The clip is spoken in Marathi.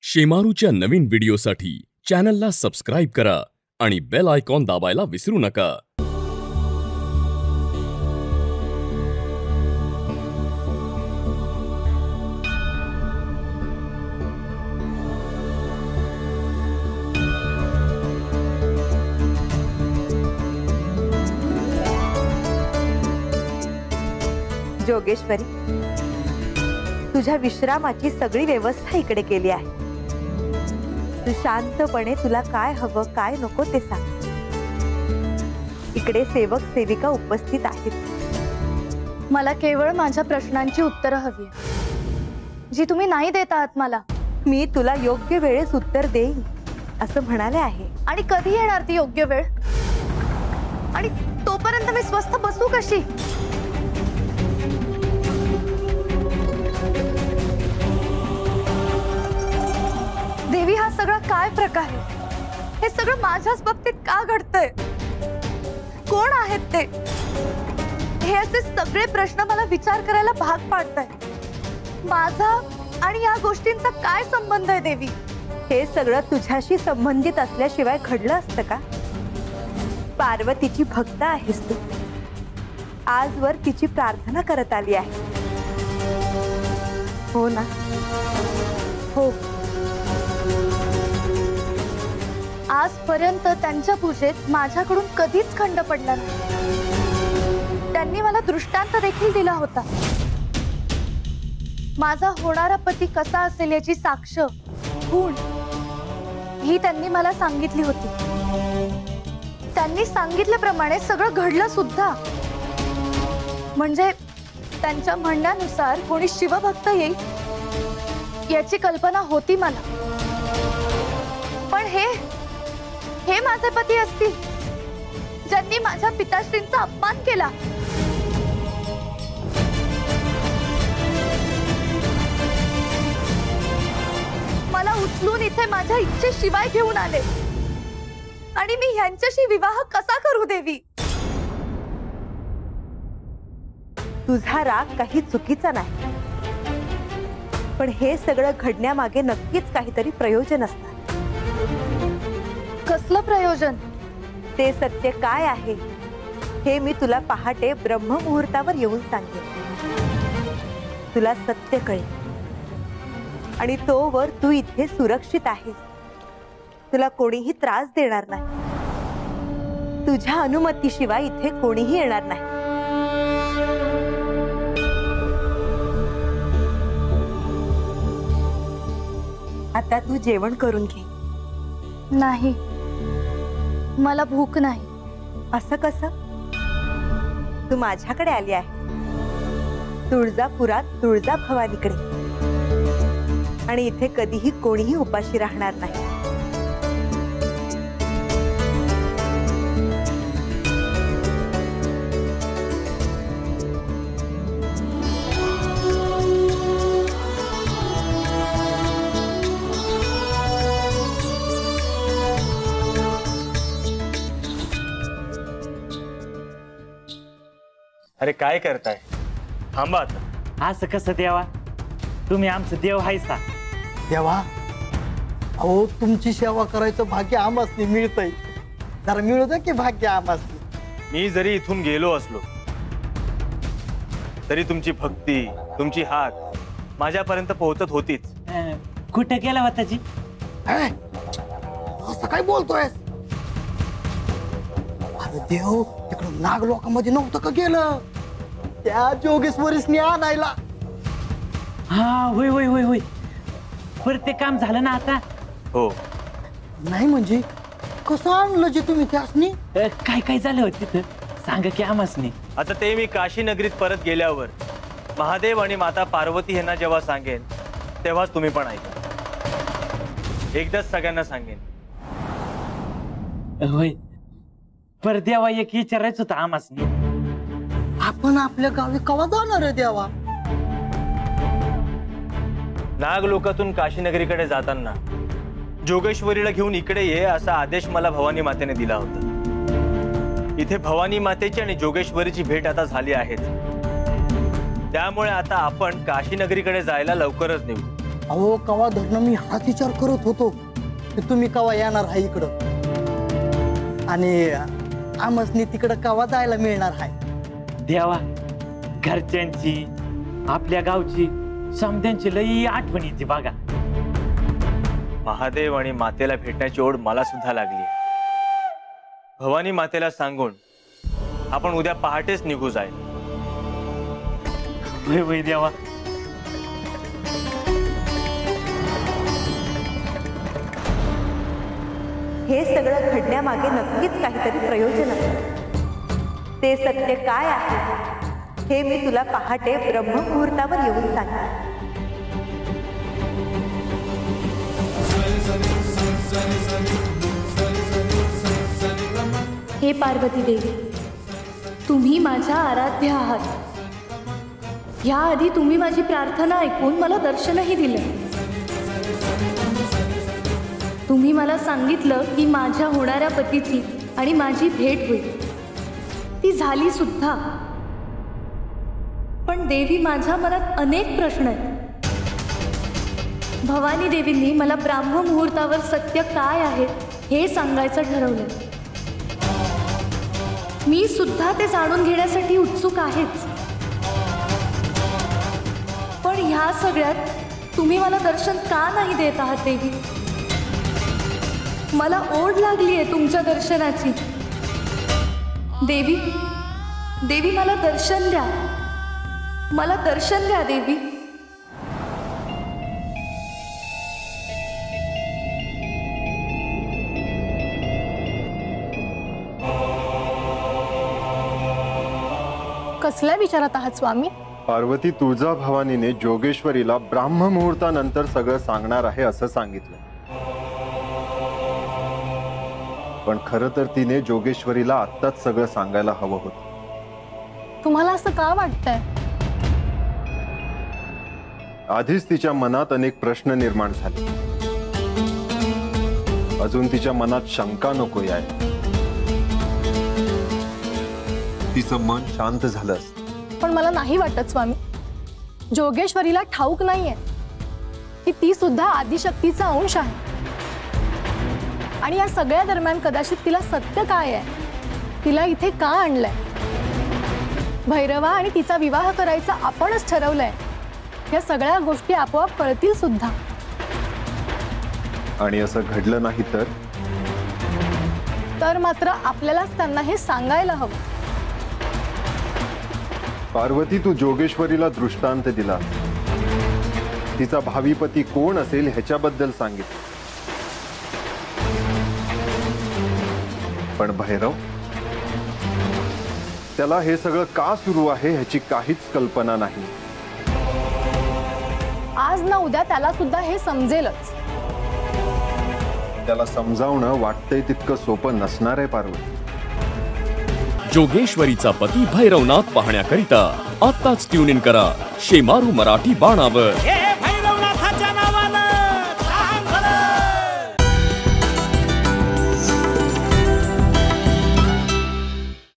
शेमारूच्या नवीन व्हिडिओसाठी चॅनलला सबस्क्राइब करा आणि बेल आयकॉन दाबायला विसरू नका। जोगेश्वरी, तुझ्या विश्रामाची सगळी व्यवस्था इकडे केली आहे। तू शांतपणे तुला काय हवं काय नको ते सांग। इकडे सेवक सेविका उपस्थित आहेत। मला केवळ माझ्या प्रश्नांची उत्तरं हवी जी तुम्ही नाही देत आहात मला। मी तुला योग्य वेळेस उत्तर देईन असं म्हणाले आहे। आणि कधी येणार ती योग्य वेळ? आणि तोपर्यंत मी स्वस्थ बसू कशी? देवी, हा सगळा काय प्रकार आहे? हे सगळं माझ्याच बाबतीत का घडतंय? कोण आहेत ते? हे असे सगळे प्रश्न मला विचार करायला भाग पाडतायत। माझा आणि या गोष्टींचा काय संबंध आहे देवी? हे सगळं तुझ्याशी संबंधित असल्याशिवाय घडलं असतं का? पार्वतीची भक्त आहेस तू। आजवर तिची प्रार्थना करत आली आहे, हो ना? हो। आजपर्यंत त्यांच्या पूजेत माझ्याकडून कधीच खंड पडला नाही। त्यांनी मला दृष्टांत देखील दिला होता। माझा होणारा पती कसा असेल याची साक्ष गुण ही त्यांनी मला सांगितली होती। त्यांनी सांगितल्याप्रमाणे सगळं घडलं सुद्धा। म्हणजे त्यांच्या म्हणण्यानुसार कोणी शिवभक्त येईल याची कल्पना होती मला। पण हे माझे पती असतील ज्यांनी माझ्या पिताश्रींचा अपमान केला। मला उचलून इथे माझ्या इच्छेशिवाय घेऊन आले आणि मी ह्यांच्याशी विवाह कसा करू देवी? तुझा राग काही चुकीचा नाही, पण हे सगळं घडण्यामागे नक्कीच काहीतरी प्रयोजन असतं। कसलं प्रयोजन? ते सत्य काय आहे हे मी तुला पहाटे ब्रह्ममुहूर्तावर येऊन सांगेन। तुला सत्य कळेल आणि तोवर तू इथे सुरक्षित आहेस। तुला कोणीही त्रास देणार नाही। तुझ्या अनुमतीशिवाय इथे कोणीही येणार नाही। आता तू जेवण करून घे। नाही, मला भूक नाही। असं कसं? तू माझ्याकडे आली आहे, तुळजापुरात तुळजा भवानीकडे, आणि इथे कधीही कोणीही उपाशी राहणार नाही। अरे काय करताय? थांबा आता। असं कसं देवा? तुम्ही आमचं देव हायसा। देवा, अहो तुमची सेवा करायचं भाग्य आम्हासनी मिळतंय। जरा मिळू द्या की भाग्य आम्हासनी। मी जरी इथून गेलो असलो तरी तुमची भक्ती, तुमची हाक माझ्यापर्यंत पोहोचत होतीच। कुठे गेला होता जी? असं काय बोलतोय? अरे देव, तिकडं नाग लोकांमध्ये नव्हतं का गेलं? त्या जोगेश्वरीसनी आणायला। हा, होय होय होय होय। पर ते काम झालं ना आता? हो। नाही म्हणजे कसं आणलं जे तुम्ही त्यासनी? काय काय झालं होतं तिथं? सांगा की आम्हासनी। आता ते मी काशी नगरीत परत गेल्यावर महादेव आणि माता पार्वती यांना जेव्हा सांगेन तेव्हाच तुम्ही पण ऐका। एकदाच सगळ्यांना सांगेन। होय, पर देवा एक विचारायचं होतं आम्हासनी। आपण आपल्या गावी कवा जाणार आहे देवा? नाग लोकातून काशी नगरीकडे जाताना जोगेश्वरीला घेऊन इकडे ये असा आदेश मला भवानी मातेने दिला होता। इथे भवानी मातेची आणि जोगेश्वरीची भेट आता झाली आहे। त्यामुळे आता आपण काशी नगरीकडे जायला लवकरच निघू। अहो कवा धरणं मी हाच विचार करत होतो की तुम्ही कवा येणार आहे इकडं, आणि आमसनी तिकडं कवा जायला मिळणार आहे. देवा, घरच्यांची, आपल्या गावची, समध्यांची लई आठवण येते बघा. महादेव आणि मातेला भेटण्याची ओढ मला सुद्धा लागली. भवानी मातेला सांगून आपण उद्या पहाटेच निघू जाईल. वय वय देवा. हे सगळं घडण्यामागे नक्कीच काहीतरी प्रयोजन आहे. ते सत्य काय आहे हे मी तुला पहाटे ब्रह्ममुहूर्तावर येऊन सांगेन. हे पार्वती देवी, तुम्ही माझ्या आराध्य आहात. याआधी तुम्ही माझी प्रार्थना ऐकून मला दर्शनही दिलं. तुम्ही मला सांगितलं की माझ्या होणाऱ्या पतीची आणि माझी भेट होईल. ती झाली सुद्धा. पण देवी, माझ्या मनात अनेक प्रश्न आहेत. भवानी देवींनी मला ब्राह्म मुहूर्तावर सत्य काय आहे हे सांगायचं ठरवलं. मी सुद्धा ते जाणून घेण्यासाठी उत्सुक आहेच. पण ह्या सगळ्यात तुम्ही मला दर्शन का नाही देत आहात देवी? मला ओढ लागली आहे तुमच्या दर्शनाची. देवी, देवी मला दर्शन द्या. मला दर्शन द्या देवी. कसल्या विचारात आहात स्वामी? पार्वती, तुळजा भवानीने जोगेश्वरीला ब्राह्म मुहूर्तानंतर सगळं सांगणार आहे असं सांगितलं. पण खरं तर तिने जोगेश्वरीला आत्ताच सगळं सांगायला हवं होतं. तुम्हाला असं का वाटतंय? आधीच तिच्या मनात अनेक प्रश्न निर्माण झाले. अजून तिच्या मनात शंका नको आहे. तिचं मन शांत झालं असतं. पण मला नाही वाटत स्वामी. जोगेश्वरीला ठाऊक नाहीये की ती सुद्धा आदिशक्तीचा अंश आहे. आणि या सगळ्या दरम्यान कदाचित तिला सत्य काय आहे, तिला इथे का आणलंय, भैरवा आणि तिचा विवाह करायचा आपणच ठरवलंय, या सगळ्या गोष्टी आपोआप कळतील सुद्धा. आणि असं घडलं नाही तर मात्र आपल्यालाच त्यांना हे सांगायला हवं. पार्वती, तू जोगेश्वरीला दृष्टांत दिला. तिचा भावी पती कोण असेल ह्याच्याबद्दल सांगितलं. पण भैरव, त्याला हे सगळं का सुरू आहे ह्याची काहीच कल्पना नाही. आज ना उद्या त्याला सुद्धा हे समजेलच. त्याला समजावणं वाटतंय तितकं सोपं नसणार आहे पार्वती. जोगेश्वरीचा पती भैरवनाथ पाहण्याकरिता आत्ताच ट्यून इन करा शेमारू मराठी बाणावर.